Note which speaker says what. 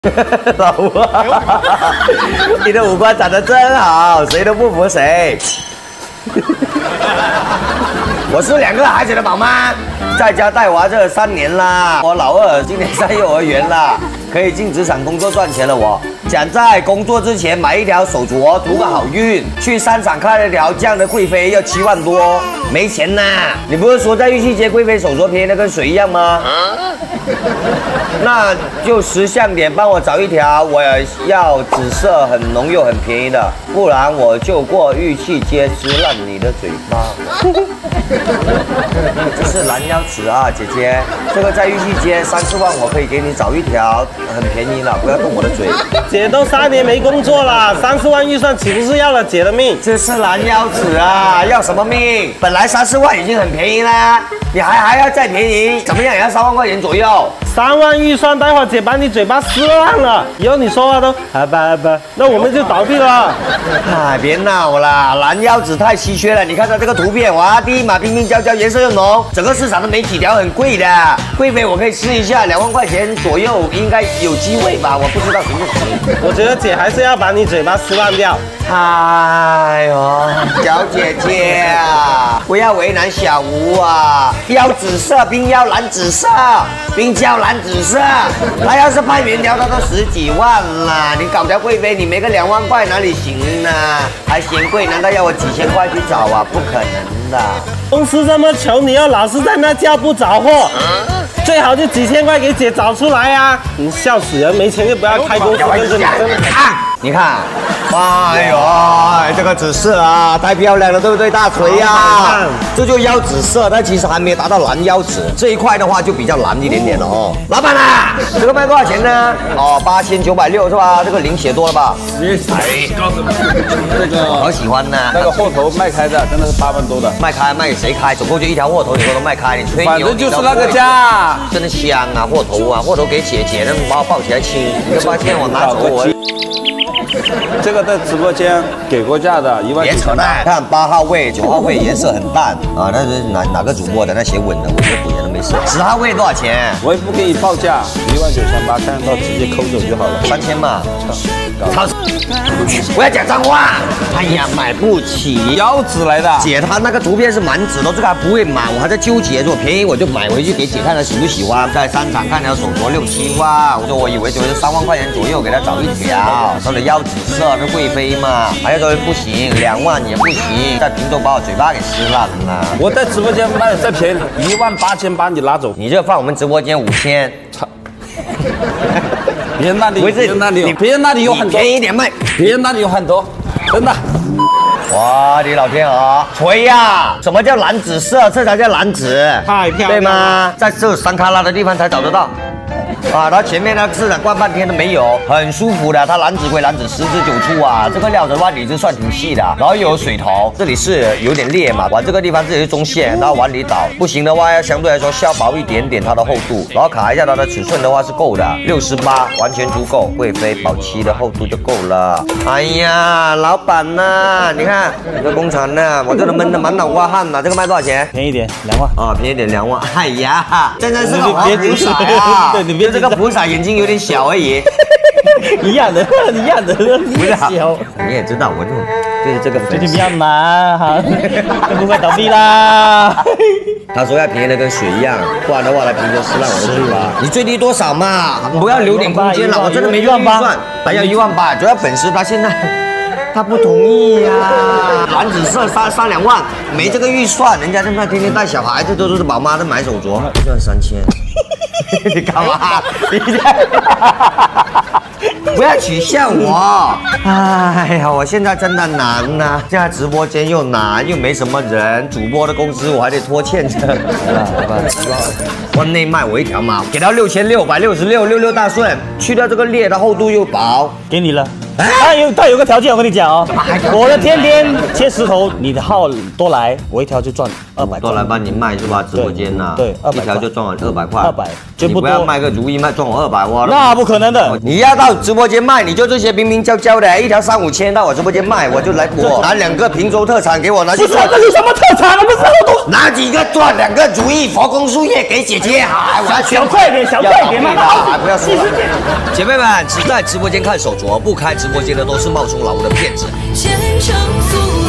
Speaker 1: 老吴，你的五官长得真好，谁都不服谁。我是2个孩子的宝妈，在家带娃这3年啦。我老二今年上幼儿园啦，可以进职场工作赚钱了。我想在工作之前买一条手镯，图个好运。去商场看了一条这样的贵妃，要7万多，没钱呐。你不是说在玉器街贵妃手镯便宜的跟水一样吗？那就识相点，帮我找一条，我要紫色很浓又很便宜的，不然我就过玉器街撕烂你的嘴巴。这是拦腰尺啊，姐姐，这个在玉器街3、4万，我可以给你找一条，很便宜了，不要动我的嘴。
Speaker 2: 姐都3年没工作了，3、4万预算岂不是要了姐的命？
Speaker 1: 这是拦腰尺啊，要什么命？本来3、4万已经很便宜啦，你还要再便宜，怎么样也要3万块钱左右。
Speaker 2: 3万预算，待会儿姐把你嘴巴撕烂了，以后你说话都好吧，那我们就倒闭了。
Speaker 1: 哎，别闹了，拦腰纸太稀缺了。你看到这个图片，哇，第一码冰冰娇娇，颜色又浓，整个市场都没几条，很贵的。贵妃我可以试一下，2万块钱左右应该有机会吧？我不知道行不行。
Speaker 2: 我觉得姐还是要把你嘴巴撕烂掉。
Speaker 1: 哎呦，小姐姐啊，不要为难小吴啊！腰紫色，冰腰蓝紫色，冰胶蓝紫色，他要是拍原条，他都10几万啦！你搞条贵妃，你没个2万块哪里行呢？还嫌贵，难道要我几千块去找啊？不可能的。
Speaker 2: 公司这么穷，你要老是在那叫不着货，最好就几千块给姐找出来呀！你笑死人，没钱就不要开公司，跟着你真的。
Speaker 1: 你看，哎呦，这个紫色啊，太漂亮了，对不对？大锤呀，这就腰紫色，但其实还没达到蓝腰紫这一块的话，就比较蓝一点点了哦。老板啊，这个卖多少钱呢？哦，8960是吧？这个零写多了吧？
Speaker 3: 这个
Speaker 1: 好喜欢呢。
Speaker 3: 那个货头卖开的，真的是8万多的。
Speaker 1: 卖开卖给谁开？总共就1条货头，你说都卖开，你吹牛？
Speaker 3: 反正就是那个价，
Speaker 1: 真的香啊！货头啊，货头给姐姐，那把我抱起来亲，你就发现我拿走我。
Speaker 3: 这个在直播间给过价的1万9千8。
Speaker 1: 别扯淡！看8号位、9号位颜色很淡啊，那是哪个主播的？那写稳的，我觉得补颜都没事。10号位多少钱？
Speaker 3: 我也不给你报价，1万9千8，看到直接扣走就好了。
Speaker 1: 3000嘛。超！不要讲脏话！哎呀，买不起。
Speaker 3: 腰子来的。
Speaker 1: 姐，她那个图片是满纸的，这个还不会买，我还在纠结，如果便宜我就买回去给姐看她喜不喜欢。在商场看条手镯6、7万，我以为就是3万块钱左右，给她找一条。说的腰紫色，那贵妃嘛。还有说不行，2万也不行，在平头把我嘴巴给撕烂了。
Speaker 3: 我在直播间卖的再便宜，1万8千8，你拿走。
Speaker 1: 你这放我们直播间5000。操！
Speaker 3: 别人那里，别人那里，别人那里有很多，
Speaker 1: 便宜一点卖，
Speaker 3: 别人那里有很多，真的。
Speaker 1: 哇，你老天鹅，锤呀！什么叫蓝紫色？这才叫蓝紫，
Speaker 2: 太漂亮了，
Speaker 1: 对吗？在这3卡拉的地方才找得到。啊，它前面那市场逛半天都没有，很舒服的。它蓝紫归蓝紫，10指9处啊，这个料的话里子算挺细的，然后又有水头，这里是有点裂嘛，往这个地方这里是中线，然后往里倒，不行的话要相对来说削薄一点点它的厚度，然后卡一下它的尺寸的话是够的，68完全足够，贵妃保7的厚度就够了。哎呀，老板呐，你看这个工厂呢，我这都闷得满脑瓜汗了。这个卖多少钱？
Speaker 2: 便宜点2万
Speaker 1: 啊，便宜点2万。哎呀，真的是个活菩萨呀！
Speaker 2: 对，你别
Speaker 1: 这个菩萨眼睛有点小而已。
Speaker 2: 一样的，一样的，
Speaker 1: 不是小，你也知道我就是这个粉丝。
Speaker 2: 最近比较忙，哈，不快倒闭啦。
Speaker 1: 他说要便宜的跟水一样，不然的话来平头撕烂我的嘴巴。你最低多少嘛？不要留点空间了，我真的没预算，还要1万8，主要本事他现在。他不同意呀、蓝紫色3、2万，没这个预算，人家这么天天带小孩子都是宝妈在买手镯，预算3000，你干嘛？不要取笑我！哎呀，我现在真的难呐、现在直播间又难，又没什么人，主播的工资我还得拖欠着。好吧，关内卖我一条毛，给到6666，66大顺，去掉这个裂的厚度又薄，
Speaker 2: 给你了。
Speaker 4: 他有个条件，我跟你讲哦，我的天天切石头，你的号多来，我一条就赚200。
Speaker 1: 多来帮你卖是吧？直播间呐，
Speaker 4: 对，200
Speaker 1: 一条就赚我200块。
Speaker 4: 200，就不多。
Speaker 1: 你不要卖个如意卖赚我200哇？
Speaker 4: 那不可能的。
Speaker 1: 你要到直播间卖，你就这些平平交交的，一条3、5千到我直播间卖，我就来我拿2个平洲特产给我拿去赚。
Speaker 4: 这是什么特产？我们这都
Speaker 1: 拿几个赚2个如意佛宫树叶给姐姐，好，我要
Speaker 4: 小快点，小快点嘛！
Speaker 1: 不要说了。姐妹们，只在直播间看手镯，不开直播间的都是冒充老吴的骗子。